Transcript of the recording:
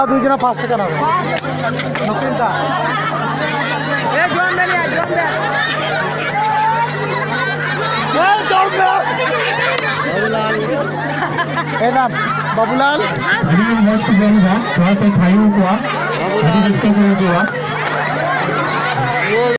দুই জন 5 সেকেন্ড হবে নকিনটা এ জোন দে ए नाम बाबूलाल अभी मैच को जाएगा थोड़ा तो खाई हुआ अभी जिसको कोई हुआ